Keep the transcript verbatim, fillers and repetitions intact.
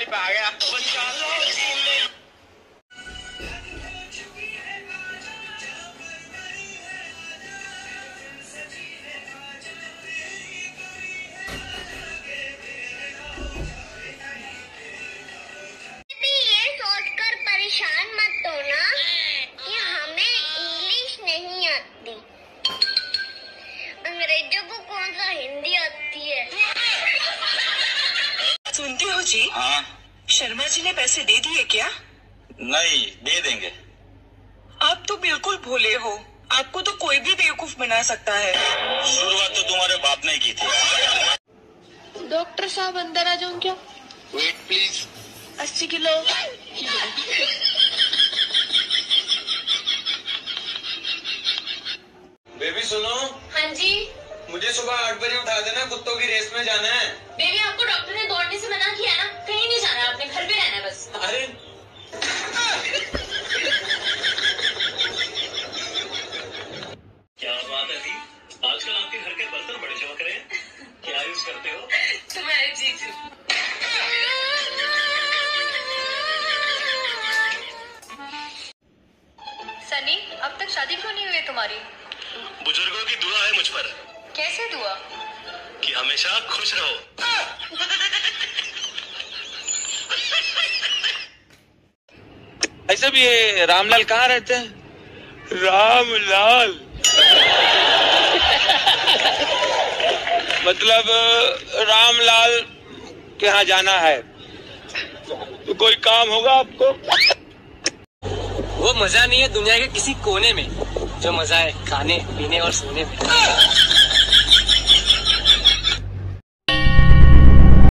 वाली पे आ गया। ये सोचकर परेशान मत होना कि हमें इंग्लिश नहीं आती, अंग्रेजों को कौन सा हिंदी आती है। सुनते हो जी? हाँ। शर्मा जी ने पैसे दे दिए क्या? नहीं, दे देंगे। आप तो बिल्कुल भोले हो, आपको तो कोई भी बेवकूफ बना सकता है। शुरुआत तो तुम्हारे बाप ने की थी। डॉक्टर साहब अंदर आ जाऊं क्या? Wait please. अस्सी किलो। बेबी सुनो। हाँ जी। मुझे सुबह आठ बजे उठा देना, कुत्तों की रेस में जाना है। बेबी आपको डॉक्टर ने दौड़ने से मना किया ना, कहीं नहीं जाना, आपने घर पे रहना है बस। अरे क्या बात है जी, आजकल आपके घर के बर्तन बड़े चमक रहे हैं, क्या यूज करते हो? तुम्हारे जीजू। सनी, अब तक शादी क्यों नहीं हुई तुम्हारी? बुजुर्गों की दुआ है मुझ पर। कैसे दुआ? कि हमेशा खुश रहो। ऐसे भी ये रामलाल कहाँ रहते हैं? रामलाल मतलब रामलाल के यहाँ जाना है, तो कोई काम होगा आपको? वो मजा नहीं है दुनिया के किसी कोने में जो मजा है खाने पीने और सोने में।